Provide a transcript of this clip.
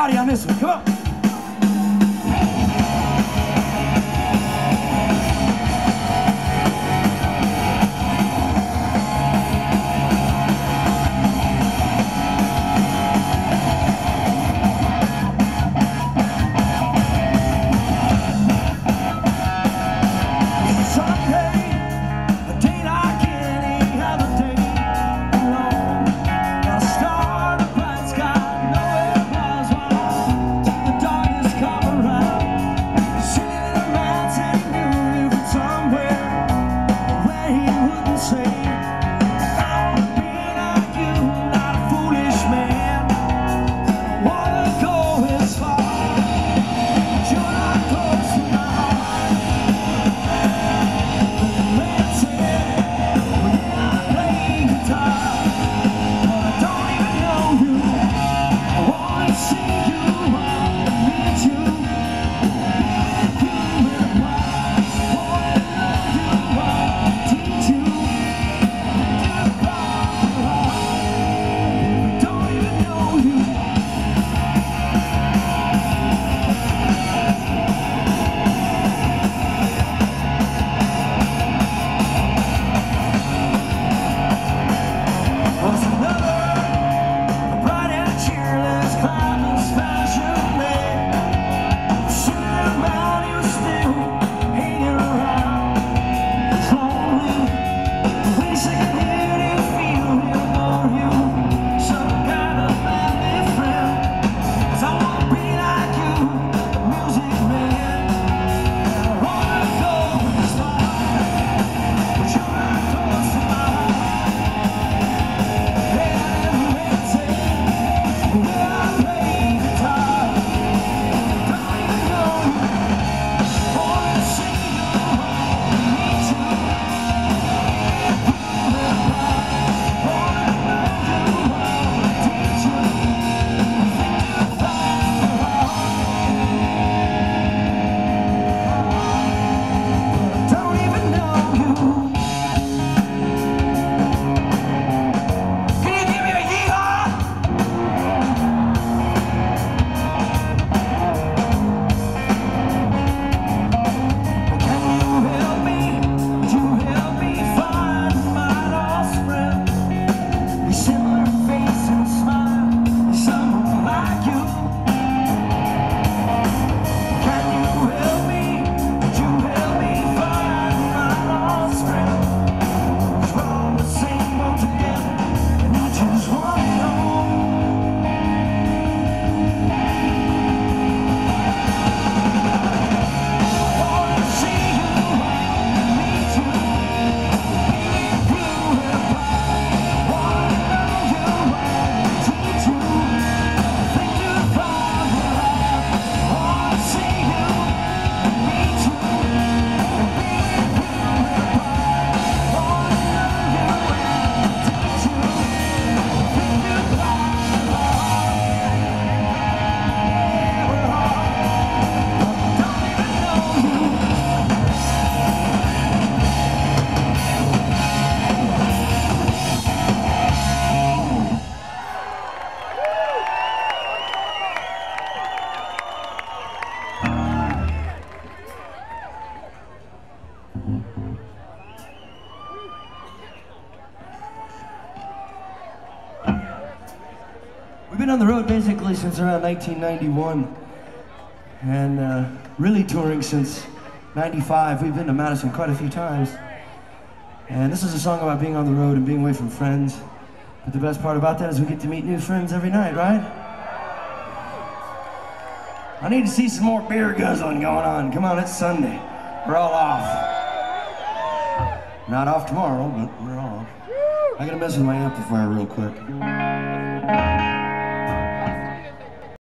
rowdy on this one. Come on. We've been on the road basically since around 1991, and really touring since 95. We've been to Madison quite a few times. And this is a song about being on the road and being away from friends. But the best part about that is we get to meet new friends every night, right? I need to see some more beer guzzling going on. Come on, it's Sunday. We're all off. Not off tomorrow, but we're off. I gotta mess with my amplifier real quick.